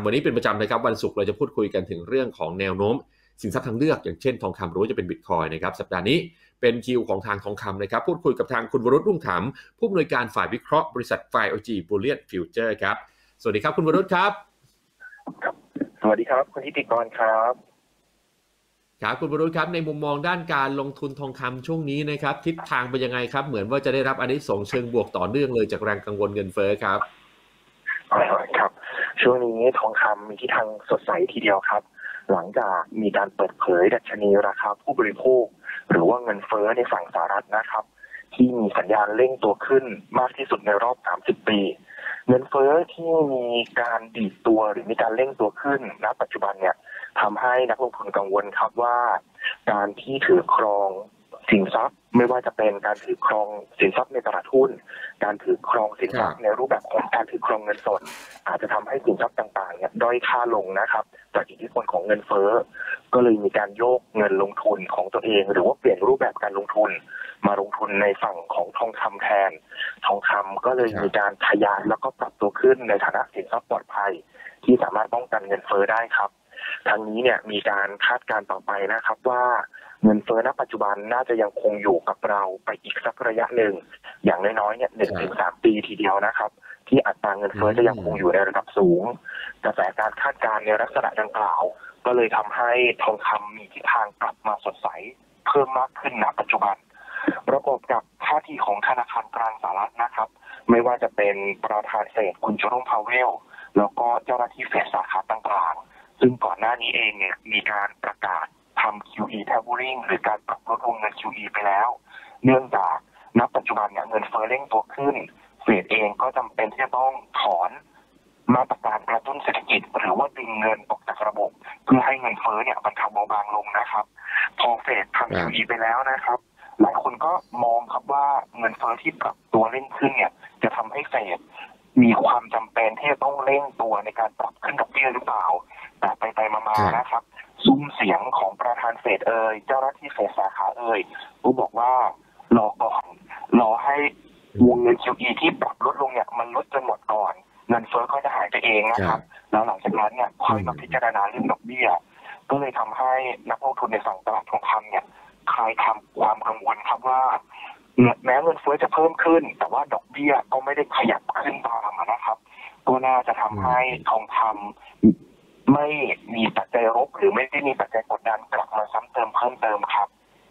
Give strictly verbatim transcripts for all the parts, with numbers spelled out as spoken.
วันนี้เป็นประจำนะครับวันศุกร์เราจะพูดคุยกันถึงเรื่องของแนวโน้มสินทรัพย์ทางเลือกอย่างเช่นทองคำหรือว่าจะเป็นบิตคอยน์นะครับสัปดาห์นี้เป็นคิวของทางทองคำนะครับพูดคุยกับทางคุณวรุษรุ่งถามผู้อำนวยการฝ่ายวิเคราะห์บริษัท ไฟ โอ จี Bullion Future ครับสวัสดีครับคุณวรุษครับสวัสดีครับคุณนิติกรครับครับคุณวรุษครับในมุมมองด้านการลงทุนทองคำช่วงนี้นะครับทิศทางเป็นยังไงครับเหมือนว่าจะได้รับอานิสงส์เชิงบวกต่อเนื่องเลยจากแรงกังวลเงินเฟ้อครับครับช่วงนี้ทองคำมีทิศทางสดใสทีเดียวครับหลังจากมีการเปิดเผยดัชนีราคาผู้บริโภคหรือว่าเงินเฟ้อในฝั่งสหรัฐนะครับที่มีสัญญาณเร่งตัวขึ้นมากที่สุดในรอบสามสิบปีเงินเฟ้อที่มีการดีดตัวหรือมีการเร่งตัวขึ้นณปัจจุบันเนี่ยทำให้นักลงทุนกังวลครับว่าการที่ถือครองสินทรัพย์ไม่ว่าจะเป็นการถือครองสินทรัพย์ในตลาดหุ้นการถือครองสินทรัพย์ในรูปแบบของการถือครองเงินสดอาจจะทำให้สินทรัพย์ต่างๆเนี่ยด้อยค่าลงนะครับจากอิทธิพลของเงินเฟ้อก็เลยมีการโยกเงินลงทุนของตัวเองหรือว่าเปลี่ยนรูปแบบการลงทุนมาลงทุนในฝั่งของทองคำแทนทองคำก็เลยมีการทะยานแล้วก็ปรับตัวขึ้นในฐานะสินทรัพย์ปลอดภัยที่สามารถป้องกันเงินเฟ้อได้ครับทางนี้เนี่ยมีการคาดการณ์ต่อไปนะครับว่าเงินเฟ้อณปัจจุบันน่าจะยังคงอยู่กับเราไปอีกสักระยะหนึ่งอย่างน้อยๆเนี่ยหนึ่งถึงสามปีทีเดียวนะครับที่อัตราเงินเฟ้อจะยังคงอยู่ในระดับสูงกระแสการคาดการณ์ในลักษณะดังกล่าวก็เลยทำให้ทองคำมีทิศทางกลับมาสดใสเพิ่มมากขึ้นณปัจจุบันประกอบกับท่าทีของธนาคารกลางสหรัฐนะครับไม่ว่าจะเป็นประธานเฟดคุณโจโรมพาวเวลแล้วก็เจ้าหน้าที่เฟดสาขาต่างๆซึ่งก่อนหน้านี้เองเนี่ยมีการประกาศทำ คิว อี tapering หรือการปรับลดวงเงิน คิว อี ไปแล้วเนื่องจากณปัจจุบันเนี่ยเงินเฟ้อเร่งตัวขึ้นเฟดเองก็จำเป็นที่จะต้องถอนมาตรการกระตุ้นเศรษฐกิจหรือว่าดึงเงินออกจากระบบเพื่อให้เงินเฟ้อเนี่ยบรรเทาเบาบางลงนะครับพอเฟดทำ คิว อี ไปแล้วนะครับหลายคนก็มองครับว่าเงินเฟ้อที่ปรับตัวเร่งขึ้นเนี่ยจะทำให้เฟดมีความจำเป็นที่จะต้องเร่งตัวในการปรับขึ้นดอกเบี้ยหรือเปล่าแต่ไปไปมาๆนะครับซุ้มเสียงของประธานเฟดเอ่ยเจ้าหน้าที่เฟดสาขาเอ่ยก็บอกว่ารอก่อนรอให้วงเงิน คิว อี ที่ปรับลดลงเนี่ยมันลดจนหมดก่อนเงินเฟ้อก็จะหายไปเองนะครับแล้วหลังจากนั้นเนี่ยค่อยมาพิจารณาเรื่องดอกเบี้ยก็เลยทำให้นักลงทุนในฝั่งตลาดทองคำเนี่ยคลายความกังวลครับว่าแม้เงินเฟ้อจะเพิ่มขึ้นแต่ว่าดอกเบี้ยก็ไม่ได้ขยับขึ้นตามนะครับก็น่าจะทำให้ทองคำไม่มีปัจจัยลบหรือไม่ได้มีปัจจัยกดดันกลับมาซ้ำเติมเพิ่มเติมครับ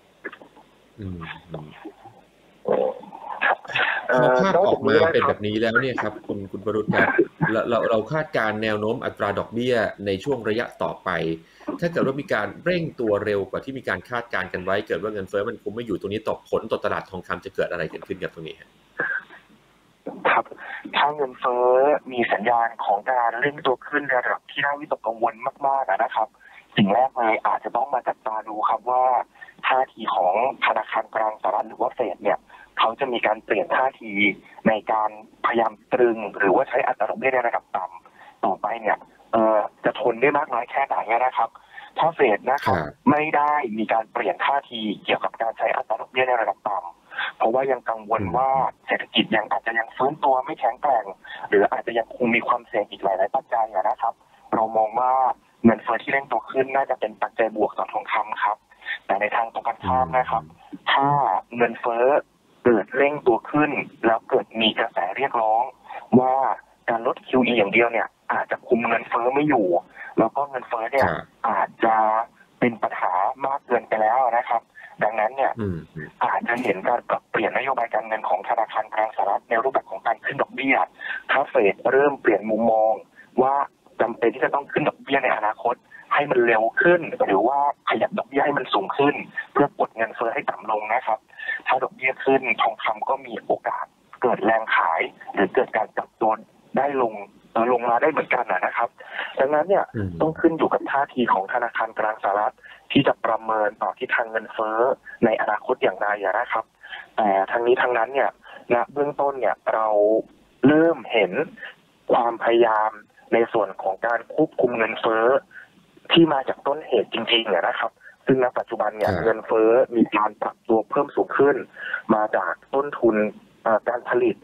พอภาพออกมาเป็นแบบนี้แล้วเนี่ยครับคุณคุณวรุษครับเราเราเราคาดการแนวโน้มอัตราดอกเบี้ยในช่วงระยะต่อไปถ้าเกิดว่ามีการเร่งตัวเร็วกว่าที่มีการคาดการกันไว้เกิดว่าเงินเฟ้อมันคุมไม่อยู่ตรงนี้ตกผลต่อตลาดทองคำจะเกิดอะไรเกิดขึ้นกับตรงนี้ครับถ้าเงินเฟ้อมีสัญญาณของการเร่งตัวขึ้นในระดับที่น่าวิตกกังวลมากๆนะครับสิ่งแรกเลยอาจจะต้องมาจับตาดูครับว่าท่าทีของธนาคารกลางสหรัฐหรือว่าเฟดเนี่ยเขาจะมีการเปลี่ยนท่าทีในการพยายามตรึงหรือว่าใช้อัตราดอกเบี้ยในระดับต่ำต่อไปเนี่ยเอ่อจะทนได้มากน้อยแค่ไหนนะครับถ้าเฟดนะครับไม่ได้มีการเปลี่ยนท่าทีเกี่ยวกับการใช้อัตราดอกเบี้ยในระดับต่ำเพราะว่ายังกังวลว่าเศรษฐกิจยังอาจจะยังฟื้นตัวไม่แข็งแกร่งหรืออาจจะยังคงมีความเสี่ยงอีกหลายๆปัจจัยนะครับเรามองว่าเงินเฟ้อที่เร่งตัวขึ้นน่าจะเป็นปัจจัยบวกต่อทองคำครับแต่ในทางตรงกันข้ามนะครับถ้าเงินเฟ้อเกิดเร่งตัวขึ้นแล้วเกิดมีกระแสเรียกร้องว่าการลด คิว อี อย่างเดียวเนี่ยอาจจะคุมเงินเฟ้อไม่อยู่แล้วก็เงินเฟ้อเนี่ยอาจจะเป็นปัญหามากเกินไปแล้วนะครับดังนั้นเนี่ยอาจจะเห็นการปรับเปลี่ยนนโยบายการเงินของธนาคารกลางสหรัฐในรูปแบบของการขึ้นดอกเบี้ยถ้าเฟดเริ่มเปลี่ยนมุมมองว่าจำเป็นที่จะต้องขึ้นดอกเบี้ยในอนาคตให้มันเร็วขึ้นหรือว่าขยับดอกเบี้ยให้มันสูงขึ้นเพื่อกดเงินเฟ้อให้ต่ำลงนะครับถ้าดอกเบี้ยขึ้นทองคำก็มีโอกาสเกิดแรงขายหรือเกิดการปรับตัวได้ลงลงมาได้เหมือนกันนะครับดังนั้นเนี่ยต้องขึ้นอยู่กับท่าทีของธนาคารกลางสหรัฐที่จะประเมินต่อทิศทางเงินเฟ้อในอนาคตอย่างไรนะครับแต่ทั้งนี้ทั้งนั้นเนี่ยณเบื้องต้นเนี่ยเราเริ่มเห็นความพยายามในส่วนของการควบคุมเงินเฟ้อที่มาจากต้นเหตุจริงๆนะครับซึ่งณปัจจุบันเนี่ยเงินเฟ้อมีการปรับตัวเพิ่มสูงขึ้นมาจากต้นทุนการผลิต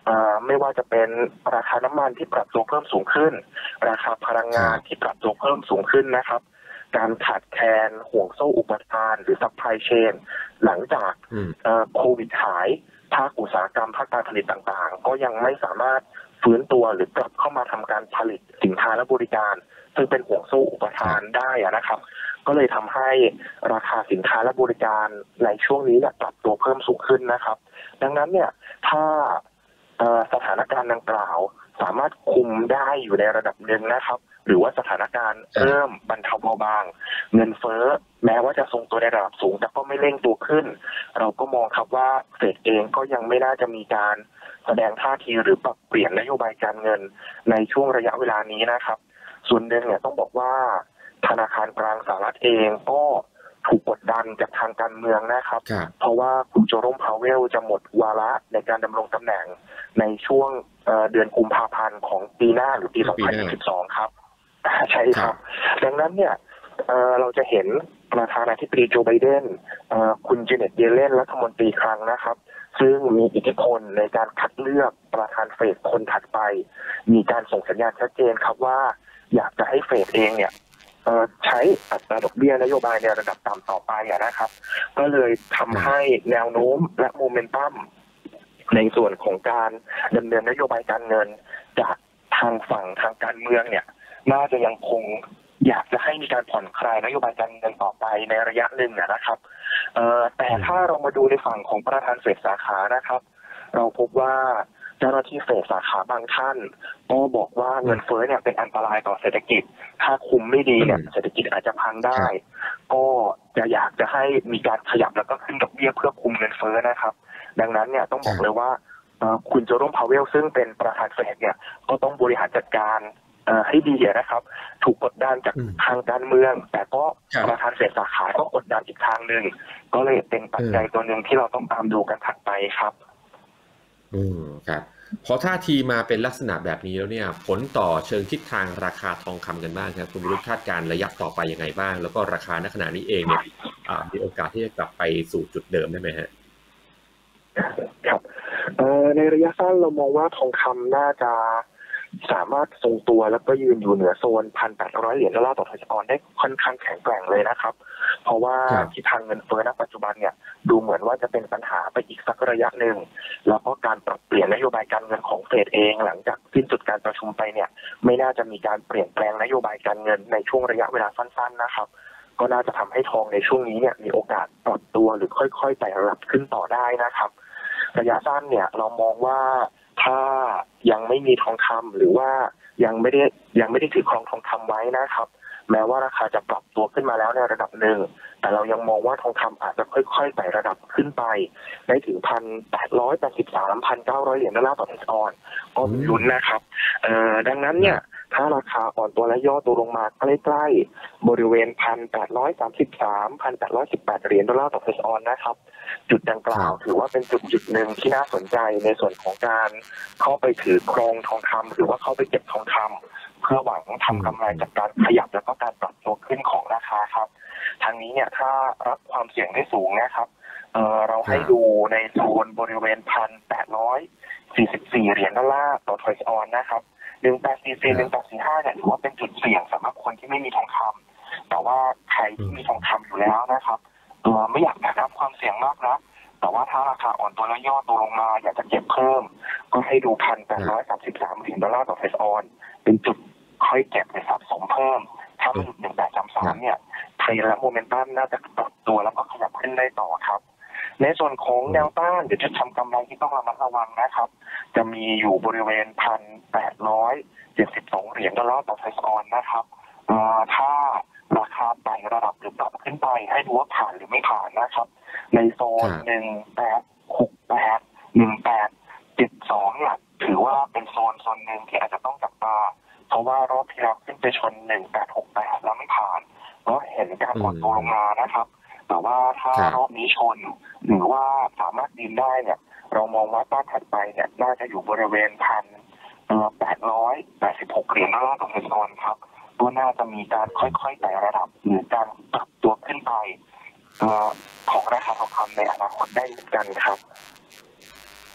ไม่ว่าจะเป็นราคาน้ำมันที่ปรับตัวเพิ่มสูงขึ้นราคาพลังงานที่ปรับตัวเพิ่มสูงขึ้นนะครับการขาดแคลนห่วงโซ่อุปทานหรือ supply chain หลังจากโควิดหายภาคอุตสาหกรรมภาคการผลิตต่างๆก็ยังไม่สามารถฟื้นตัวหรือกลับเข้ามาทำการผลิตสินค้าและบริการซึ่งเป็นห่วงโซ่อุปทานได้นะครับก็เลยทำให้ราคาสินค้าและบริการในช่วงนี้เนี่ยปรับตัวเพิ่มสูงขึ้นนะครับดังนั้นเนี่ยถ้าสถานการณ์ดังกล่าวสามารถคุมได้อยู่ในระดับหนึ่งนะครับหรือว่าสถานการณ์เริ่มบรรเทาเบาบางเงินเฟ้อแม้ว่าจะทรงตัวในระดับสูงแต่ก็ไม่เร่งตัวขึ้นเราก็มองครับว่าเฟดเองก็ยังไม่น่าจะมีการแสดงท่าทีหรือปรับเปลี่ยนนโยบายการเงินในช่วงระยะเวลานี้นะครับส่วนหนึ่งเนี่ยต้องบอกว่าธนาคารกลางสหรัฐเองก็ถูกกดดันจากทางการเมืองนะครับเพราะว่าคุณโจโรมพาวเวลจะหมดวาระในการดำรงตำแหน่งในช่วงเดือนกุมภาพันธ์ของปีหน้าหรือปีสองพันยี่สิบสองครับใช่ครับดังนั้นเนี่ยเราจะเห็นประธานาธิบดีโจไบเดนคุณเจเน็ตเยเลนรัฐมนตรีคลังนะครับซึ่งมีอิทธิพลในการคัดเลือกประธานเฟดคนถัดไปมีการส่งสัญญาณชัดเจนครับว่าอยากจะให้เฟดเองเนี่ยใช้อัตราดอกเบี้ยนโยบายในระดับต่ำต่อไปนะครับก็เลยทำให้แนวโน้มและโมเมนตัมในส่วนของการดำเนินนโยบายการเงินจากทางฝั่งทางการเมืองเนี่ยน่าจะยังคงอยากจะให้มีการผ่อนคลายนโยบายการเงินต่อไปในระยะหนึ่งนะครับแต่ถ้าเรามาดูในฝั่งของประธานเฟดสาขานะครับเราพบว่าเจ้าหน้าที่เฟดสาขาบางท่านก็บอกว่าเงินเฟ้อเนี่ยเป็นอันตรายต่อเศรษฐกิจถ้าคุมไม่ดีเนี่ยเศรษฐกิจอาจจะพังได้ก็จะอยากจะให้มีการขยับแล้วก็ขึ้นดอกเบี้ยเพื่อคุมเงินเฟ้อนะครับดังนั้นเนี่ยต้องบอกเลยว่าคุณโจโรมพาวเวลซึ่งเป็นประธานเฟดเนี่ยก็ต้องบริหารจัดการให้ดีนะครับถูกกดดันจากทางการเมืองแต่ก็ประธานเฟดสาขาก็กดดันอีกทางหนึ่งก็เลยเป็นปัจจัยตัวหนึ่งที่เราต้องตามดูกันถัดไปครับอืมครับพอท่าทีมาเป็นลักษณะแบบนี้แล้วเนี่ยผลต่อเชิงทิศทางราคาทองคำกันบ้างครับคุณวิรุธคาดการณ์ระยะต่อไปยังไงบ้างแล้วก็ราคาณขณะนี้เองเนี่ยมีโอกาสที่จะกลับไปสู่จุดเดิมได้ไหมฮะครับในระยะสั้นเรามองว่าทองคำน่าจะสามารถทรงตัวแล้วก็ยืนอยู่เหนือโซน หนึ่งพันแปดร้อย เหรียญดอลลาร์ต่อทรัลออนได้ค่อนข้างแข็งแกร่งเลยนะครับเพราะว่าทิศทางเงินเฟ้อณปัจจุบันเนี่ยดูเหมือนว่าจะเป็นปัญหาไปอีกสักระยะหนึ่งแล้วก็การปรับเปลี่ยนนโยบายการเงินของเฟดเองหลังจากสิ้นสุดการประชุมไปเนี่ยไม่น่าจะมีการเปลี่ยนแปลงนโยบายการเงินในช่วงระยะเวลาสั้นๆนะครับก็น่าจะทำให้ทองในช่วงนี้เนี่ยมีโอกาสปรับตัวหรือค่อยๆไต่ระดับขึ้นต่อได้นะครับระยะสั้นเนี่ยเรามองว่าถ้ายังไม่มีทองคำหรือว่ายังไม่ได้ยังไม่ได้ถือครองทองคำไว้นะครับแม้ว่าราคาจะปรับตัวขึ้นมาแล้วในระดับหนึ่งแต่เรายังมองว่าทองคำอาจจะค่อยๆไต่ระดับขึ้นไปได้ถึง หนึ่งพันแปดร้อยแปดสิบสาม หนึ่งพันเก้าร้อย เหรียญดอลลาร์ต่อทรัลออนก็มีลุ้นนะครับเอ่อดังนั้นเนี่ยถ้าราคาอ่อนตัวและย่อตัวลงมาใกล้ๆบริเวณ หนึ่งพันแปดร้อยสามสิบสาม หนึ่งพันแปดร้อยสิบแปด เหรียญดอลลาร์ต่อทรัลออนนะครับจุดดังกล่าวถือว่าเป็นจุดจุดหนึ่งที่น่าสนใจในส่วนของการเข้าไปถือครองทองคำหรือว่าเข้าไปเก็บทองคำเพื่อหวังทำกำไรจากการขยับแล้วก็การปรับตัวขึ้นของราคาครับทางนี้เนี่ยถ้ารับความเสี่ยงได้สูงนะครับเอ่อเราให้ดูในโซนบริเวณ หนึ่งพันแปดร้อยสี่สิบสี่ เหรียญดอลลาร์ต่อทรัลออนนะครับหนึ่งพันแปดร้อยสี่สิบสี่ หนึ่งพันแปดร้อยสี่สิบห้าเนี่ยถือว่าเป็นจุดเสี่ยงสำหรับคนที่ไม่มีทองคำแต่ว่าใครที่มีทองคำอยู่แล้วนะครับเอ่อไม่อยากรับความเสี่ยงมากนะแต่ว่าถ้าราคาอ่อนตัวแล้วย่อตัวลงมาอยากจะเก็บเพิ่มก็ให้ดู หนึ่งพันแปดร้อยสามสิบสาม เหรียญดอลลาร์ต่อทรัลออนเป็นจุดค่อยเก็บไปสะสมเพิ่มถ้ามันหลุดหนึ่งพันแปดร้อยสามสิบสามเนี่ยเทรนและโมเมนตัมน่าจะปรับตัวแล้วก็ขยับขึ้นได้ต่อครับในส่วนของแนวต้านเดี๋ยวจะทำกำไรที่ต้องระมัดระวังนะครับจะมีอยู่บริเวณ หนึ่งพันแปดร้อยเจ็ดสิบสอง เหรียญดอลลาร์ต่อทรัลออนนะครับถ้าราคาไต่ระดับหรือปรับขึ้นไปให้ดูว่าผ่านหรือไม่ผ่านนะครับในโซนหนึ่งพันแปดร้อยหกสิบแปด หนึ่งพันแปดร้อยเจ็ดสิบสองเนี่ยถือว่าเป็นโซนโซนหนึ่งที่อาจจะต้องจับตาเพราะว่ารอบที่แล้วขึ้นไปชนหนึ่งพันแปดร้อยหกสิบแปดแล้วไม่ผ่านก็เห็นการอ่อนตัวลงมานะครับแต่ว่าถ้ารอบนี้ชนหรือว่าสามารถยืนได้เนี่ยเรามองว่าต้านถัดไปเนี่ยน่าจะอยู่บริเวณพันแปดร้อยแปดสิบหกเหรียญดอลลาร์ต่อทรัลออนครับก็น่าจะมีการค่อยๆไต่ระดับหรือการปรับตัวขึ้นไปของราคาทองคำในอนาคตได้เหมือนกันครับ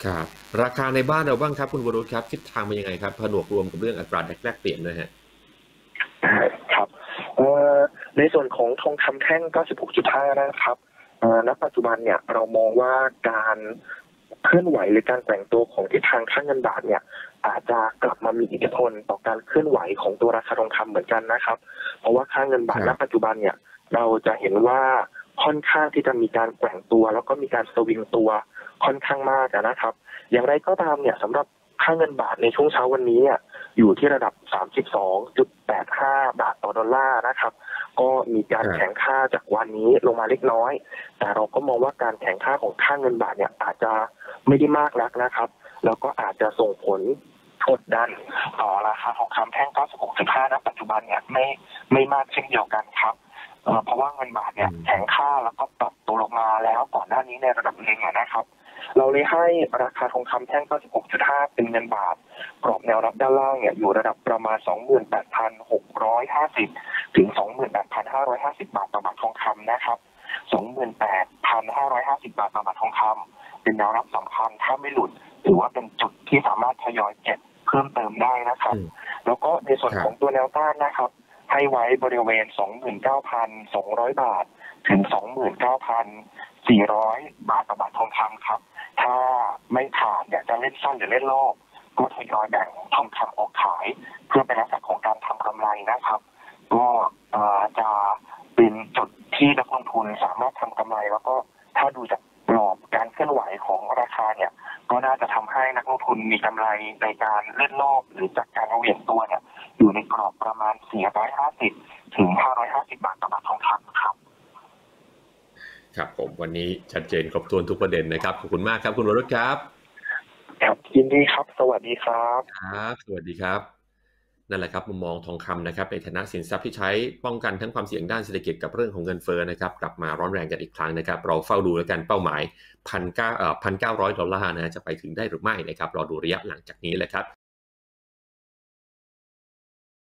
ครับราคาในบ้านเราบ้างครับคุณวรุษครับทิศทางเป็นยังไงครับผนวกรวมกับเรื่องอัตราแลกเปลี่ยนด้วยฮะครับเอ่อในส่วนของทองคำแท่ง เก้าสิบหกจุดห้า นะครับเอ่อณปัจจุบันเนี่ยเรามองว่าการเคลื่อนไหวหรือการแกว่งตัวของทิศทางค่าเงินบาทเนี่ยอาจจะกลับมามีอิทธิพลต่อการเคลื่อนไหวของตัวราคาทองคำเหมือนกันนะครับเพราะว่าค่าเงินบาทณปัจจุบันเนี่ยเราจะเห็นว่าค่อนข้างที่จะมีการแกว่งตัวแล้วก็มีการสวิงตัวค่อนข้างมากนะครับอย่างไรก็ตามเนี่ยสำหรับค่าเงินบาทในช่วงเช้าวันนี้เนี่ยอยู่ที่ระดับ สามสิบสองจุดแปดห้า บาทต่อดอลลาร์นะครับก็มีการแข็งค่าจากวันนี้ลงมาเล็กน้อยแต่เราก็มองว่าการแข็งค่าของค่าเงินบาทเนี่ยอาจจะไม่ได้มากนักนะครับแล้วก็อาจจะส่งผลกดดันต่อราคาทองคำแท่ง เก้าสิบหกจุดห้า ณ ปัจจุบันเนี่ยไม่ไม่มากเช่นเดียวกันครับเพราะว่าเงินบาทเนี่ยแข็งค่าแล้วก็ปรับตัวลงมาแล้วก่อนหน้านี้ในระดับหนึ่งนะครับเราเลยให้ราคาทองคำแท่ง เก้าสิบหกจุดห้า เป็นเงินบาทกรอบแนวรับด้านล่างเนี่ยอยู่ระดับประมาณ สองหมื่นแปดพันหกร้อยห้าสิบ ถึง สองหมื่นแปดพันห้าร้อยห้าสิบ บาทต่อบาททองคำนะครับ สองหมื่นแปดพันห้าร้อยห้าสิบ บาทต่อบาททองคำเป็นแนวรับสำคัญถ้าไม่หลุดถือว่าเป็นจุดที่สามารถทยอยเก็บเพิ่มเติมได้นะครับแล้วก็ในส่วนของตัวแนวต้านนะครับให้ไว้บริเวณ สองหมื่นเก้าพันสองร้อย บาทถึง สองหมื่นเก้าพันสี่ร้อย บาทต่อบาททองคำครับถ้าไม่ผ่านเนี่ยจะเล่นสั้นหรือเล่นโลกก็ทยอยแบ่งทองคำออกขายเพื่อเป็นลักษณะของการทำกำไรนะครับก็จะเป็นจุดที่นักลงทุนสามารถทำกำไรแล้วก็ถ้าดูจากกรอบการเคลื่อนไหวของราคาเนี่ยก็น่าจะทำให้นักลงทุนมีกำไรในการเล่นโลกหรือจากการเหวี่ยงตัวเนี่ยอยู่ในกรอบประมาณสี่ร้อยห้าสิบถึงห้าร้อยห้าสิบบาทต่อบาททองคำครับครับผมวันนี้ชัดเจนครบถ้วนทุกประเด็นนะครับขอบคุณมากครับคุณวรุษครับครับยินดีครับสวัสดีครับครับสวัสดีครับนั่นแหละครับมุมมองทองคำนะครับในฐานะสินทรัพย์ที่ใช้ป้องกันทั้งความเสี่ยงด้านเศรษฐกิจกับเรื่องของเงินเฟ้อนะครับกลับมาร้อนแรงกันอีกครั้งนะครับเราเฝ้าดูแล้วกันเป้าหมายพันเก้าเอ่อพันเก้าร้อยดอลลาร์นะจะไปถึงได้หรือไม่นะครับรอดูระยะหลังจากนี้เลยครับ